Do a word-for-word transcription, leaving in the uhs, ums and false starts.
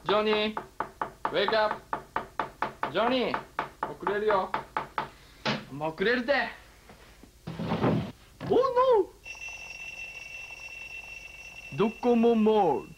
ジョニー、ウェイクアップ。ジョニー、遅れるよ。もう遅れるて。 おノー。ドコモモール。